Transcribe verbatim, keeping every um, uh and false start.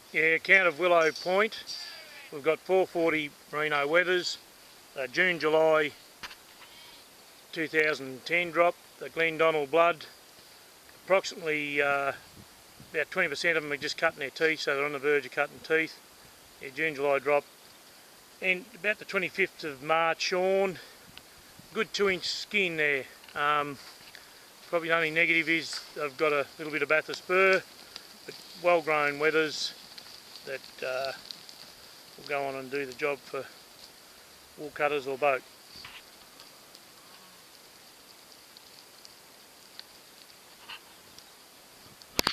Yeah, count of Willow Point. We've got four forty merino wethers, uh, June, July two thousand ten drop, the GLENDONALD blood. Approximately uh, about twenty percent of them are just cutting their teeth, so they're on the verge of cutting teeth. Yeah, June, July drop. And about the twenty-fifth of March Shawn, good two inch skin there. Um, probably the only negative is they've got a little bit of Bathurst spur, but well grown wethers that uh, will go on and do the job for wool cutters or boat.